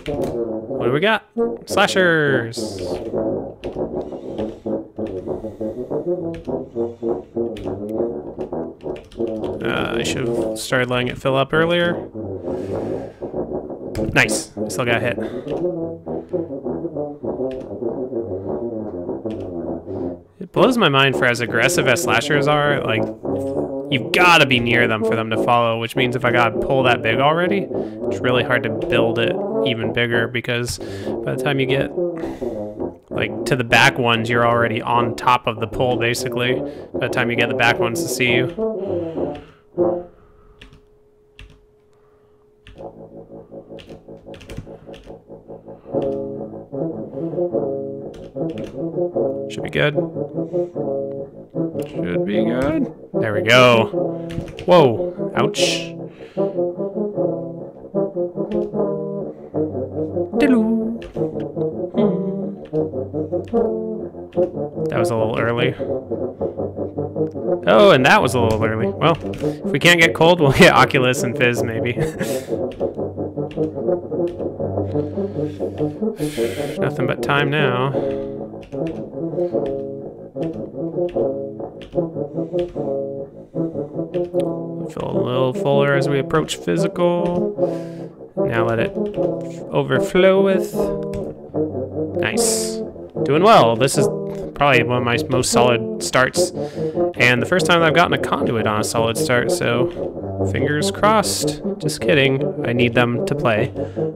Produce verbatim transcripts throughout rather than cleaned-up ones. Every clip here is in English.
What do we got? Slashers! Uh, I should have started letting it fill up earlier. Nice. I still got hit. It blows my mind for as aggressive as slashers are, like, you've got to be near them for them to follow, which means if I got to pull that big already, it's really hard to build it even bigger because by the time you get, like, to the back ones, you're already on top of the pole, basically, by the time you get the back ones to see you. Should be good. Should be good. There we go. Whoa. Ouch. That was a little early. Oh, and that was a little early. Well, if we can't get cold, we'll get Oculus and Fizz, maybe. Nothing but time now. Fill a little fuller as we approach physical. Now let it overflow with. Nice. Doing well. This is probably one of my most solid starts. And the first time I've gotten a conduit on a solid start, so fingers crossed. Just kidding. I need them to play.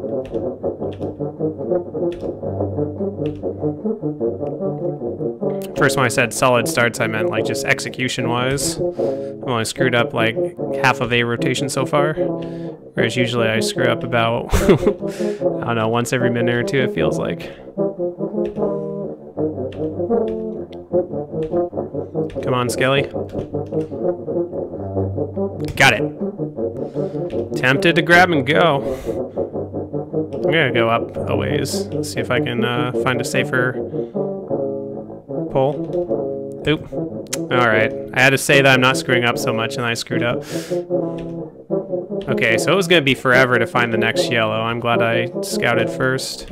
First when I said solid starts, I meant like just execution-wise. I've only screwed up like half of a rotation so far. Whereas usually I screw up about, I don't know, once every minute or two it feels like. Come on, Skelly. Got it. Tempted to grab and go. I'm gonna go up a ways. Let's see if I can uh, find a safer pull. Oop. Alright. I had to say that I'm not screwing up so much and I screwed up. Okay, so it was gonna be forever to find the next yellow. I'm glad I scouted first.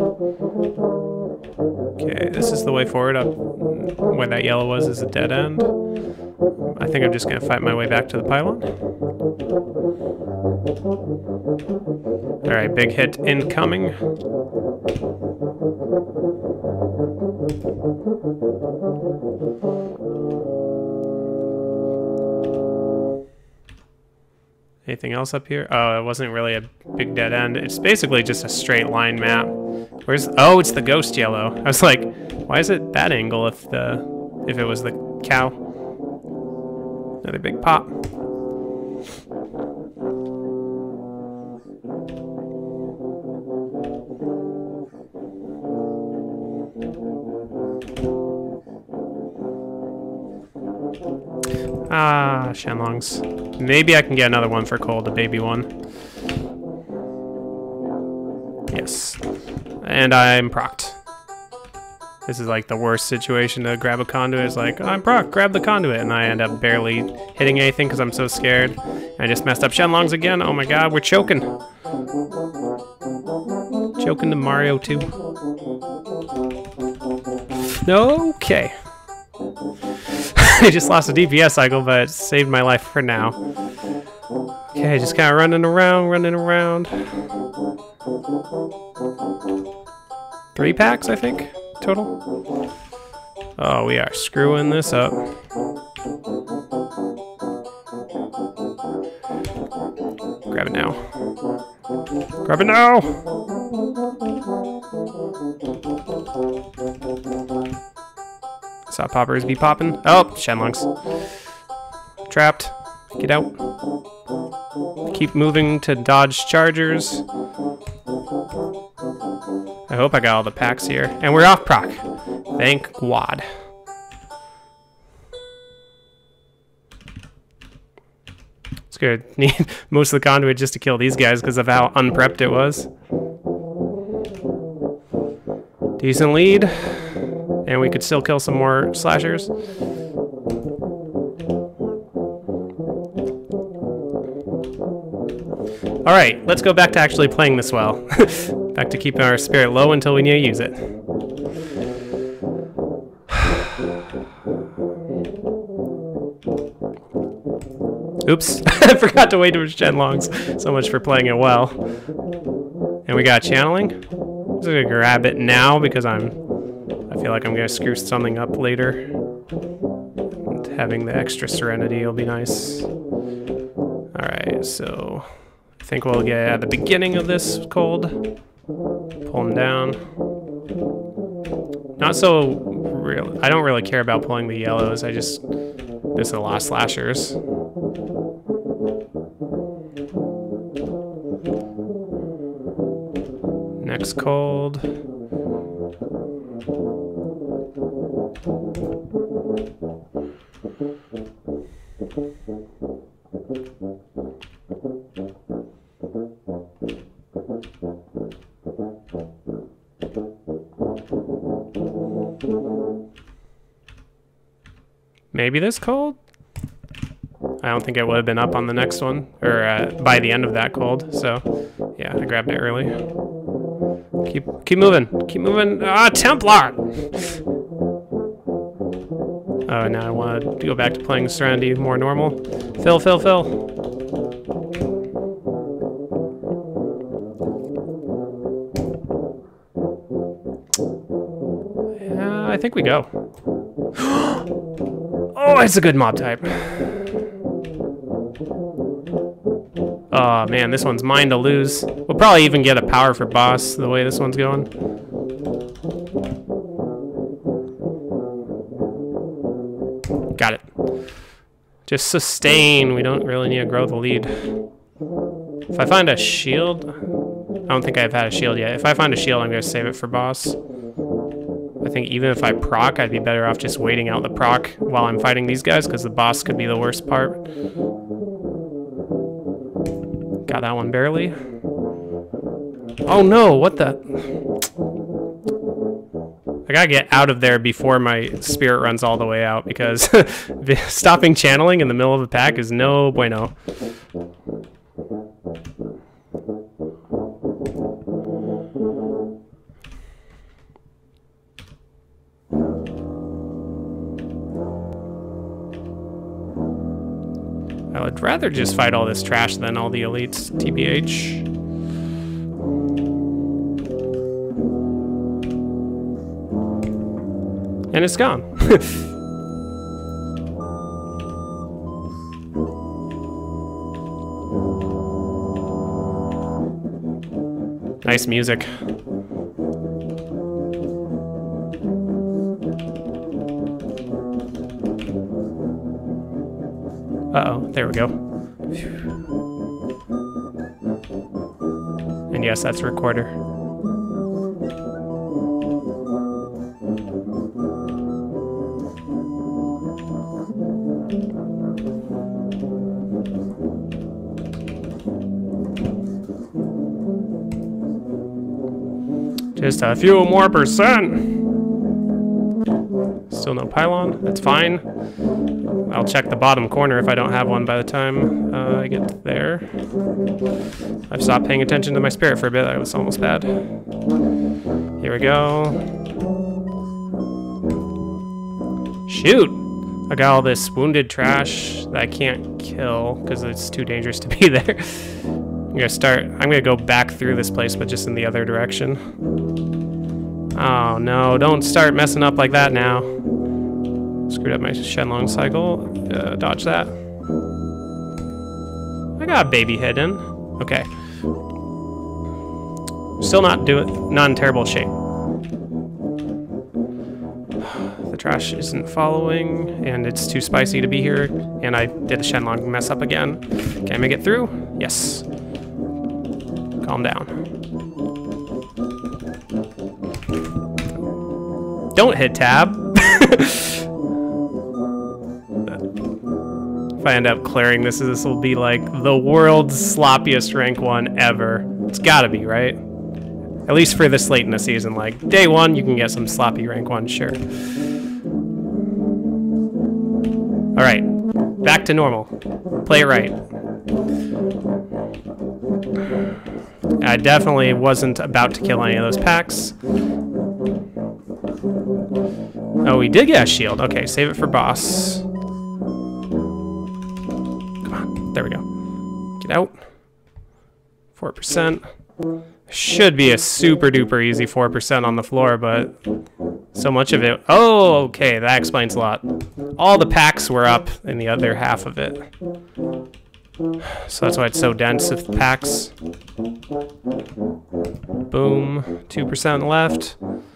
Okay, this is the way forward. Up where that yellow was is a dead end. I think I'm just gonna fight my way back to the pylon. Alright, big hit incoming. Anything else up here? Oh, it wasn't really a big dead end. It's basically just a straight line map. Where's, oh, it's the ghost yellow. I was like, why is it that angle if the, if it was the cow? Another big pop. Ah, Shenlongs. Maybe I can get another one for Cole, the baby one. Yes. And I'm procced. This is like the worst situation to grab a conduit. It's like, I'm proc, grab the conduit. And I end up barely hitting anything because I'm so scared. And I just messed up Shenlongs again. Oh my god, we're choking. Choking to Mario two. Okay. I just lost a D P S cycle, but it saved my life for now. Okay, just kind of running around, running around. Three packs, I think, total. Oh, we are screwing this up. Grab it now. Grab it now! Saw poppers be popping. Oh, Shenlongs. Trapped. Get out. Keep moving to dodge chargers. I hope I got all the packs here. And we're off proc. Thank God. It's good. Need most of the conduit just to kill these guys because of how unprepped it was. Decent lead. And we could still kill some more slashers. All right, let's go back to actually playing this well. Back to keeping our spirit low until we need to use it. Oops, I forgot to wait to Shenlongs. So much for playing it well. And we got channeling. I'm just gonna grab it now because I'm, I feel like I'm gonna screw something up later. And having the extra serenity will be nice. All right, so I think we'll get at the beginning of this cold. Pull him down. Not so real. I don't really care about pulling the yellows. I just, this is the last slashers. Next cold. Maybe this cold? I don't think it would have been up on the next one, or uh, by the end of that cold, so yeah, I grabbed it early. Keep keep moving, keep moving. Ah, Templar! Oh, now I want to go back to playing Serenity more normal. Fill, fill, fill. Yeah, I think we go. Oh, it's a good mob type. Oh man, this one's mine to lose. We'll probably even get a power for boss the way this one's going. Got it. Just sustain. We don't really need to grow the lead. If I find a shield, I don't think I've had a shield yet. If I find a shield, I'm gonna save it for boss. I think even if I proc, I'd be better off just waiting out the proc while I'm fighting these guys, because the boss could be the worst part. Got that one barely. Oh no, what the? I gotta get out of there before my spirit runs all the way out, because stopping channeling in the middle of a pack is no bueno. I would rather just fight all this trash than all the elites, T B H. And it's gone. Nice music. Uh-oh, there we go. And yes, that's a recorder. Just a few more percent. Still no pylon, that's fine. I'll check the bottom corner if I don't have one by the time uh, I get there. I've stopped paying attention to my spirit for a bit. That was almost bad. Here we go. Shoot! I got all this wounded trash that I can't kill because it's too dangerous to be there. I'm gonna start. I'm gonna go back through this place, but just in the other direction. Oh no! Don't start messing up like that now. Screwed up my Shenlong cycle. Uh, dodge that. I got a baby hidden. Okay. Still not doing, not in terrible shape. The trash isn't following, and it's too spicy to be here. And I did the Shenlong mess up again. Can I make it through? Yes. Calm down. Don't hit tab. If I end up clearing this, this will be like the world's sloppiest rank one ever. It's gotta be, right? At least for this late in the season. Like, day one, you can get some sloppy rank one, sure. Alright, back to normal. Play it right. I definitely wasn't about to kill any of those packs. Oh, we did get a shield. Okay, save it for boss. Come on, there we go. Get out. four percent. Should be a super duper easy four percent on the floor, but so much of it. Oh, okay, that explains a lot. All the packs were up in the other half of it. So that's why it's so dense with packs. Boom, two percent left.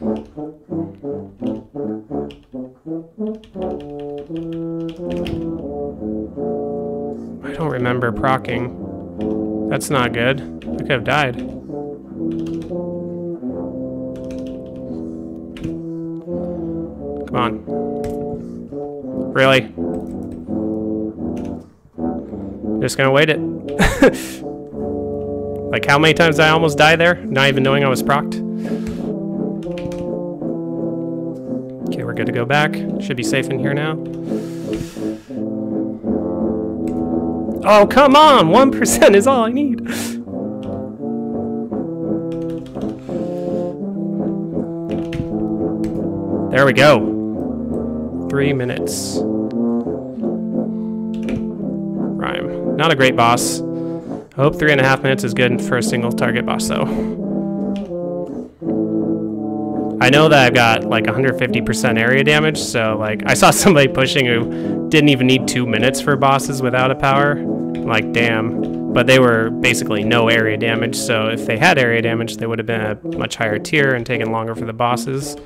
I don't remember proccing. That's not good. I could have died. Come on. Really? Just gonna wait it. Like how many times I almost died there, not even knowing I was procced. Okay, we're good to go back. Should be safe in here now. Oh, come on! one percent is all I need. There we go. Three minutes. Rhyme. Not a great boss. I hope three and a half minutes is good for a single target boss, though. I know that I've got like one hundred fifty percent area damage, so like I saw somebody pushing who didn't even need two minutes for bosses without a power. I'm like, damn. But they were basically no area damage, so if they had area damage, they would have been a much higher tier and taken longer for the bosses.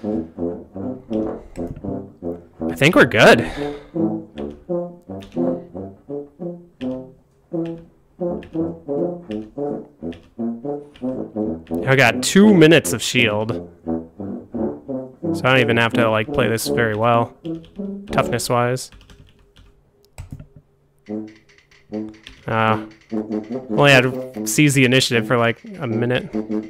I think we're good. I got two minutes of shield. So I don't even have to like play this very well, toughness wise. Uh, only had to seize the initiative for like a minute.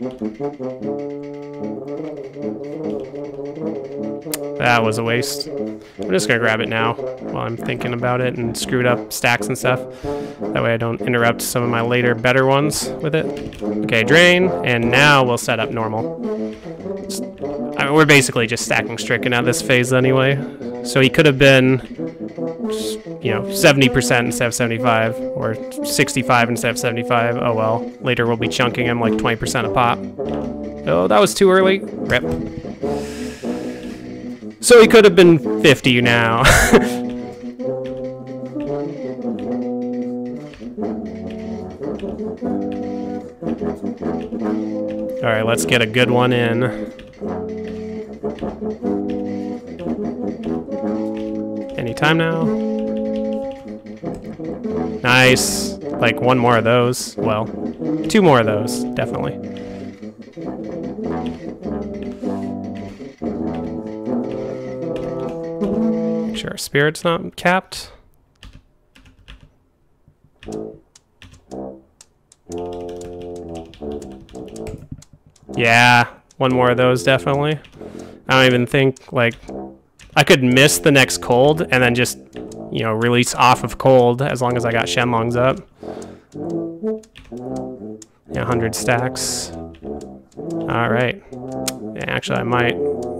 That was a waste. I'm just gonna grab it now while I'm thinking about it and screwed up stacks and stuff. That way I don't interrupt some of my later better ones with it. Okay, drain, and now we'll set up normal. Just, I mean, we're basically just stacking Stricken at this phase anyway. So he could have been, you know, seventy percent instead of seventy-five, or sixty-five instead of seventy-five. Oh well. Later we'll be chunking him like twenty percent a pop. Oh, that was too early. Rip. So he could have been fifty now. Alright, let's get a good one in. Anytime now. Nice. Like one more of those. Well, two more of those, definitely. Make sure our spirit's not capped. Yeah, one more of those, definitely. I don't even think, like, I could miss the next cold and then just, you know, release off of cold as long as I got Shenlongs up. Yeah, one hundred stacks. Alright. Yeah, actually, I might.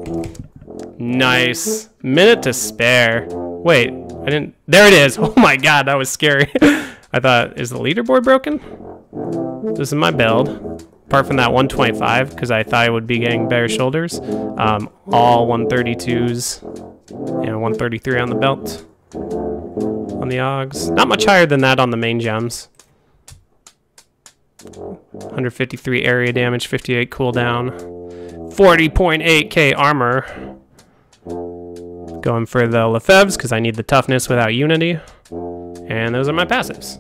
Nice. Minute to spare. Wait, I didn't. There it is. Oh my god, that was scary. I thought, is the leaderboard broken? This is my build. Apart from that one twenty-five, because I thought I would be getting better shoulders. Um, all one thirty-twos and one thirty-three on the belt. On the Augs. Not much higher than that on the main gems. one hundred fifty-three area damage, fifty-eight cooldown. forty point eight K armor. Going for the Lefebvres, because I need the toughness without unity. And those are my passives.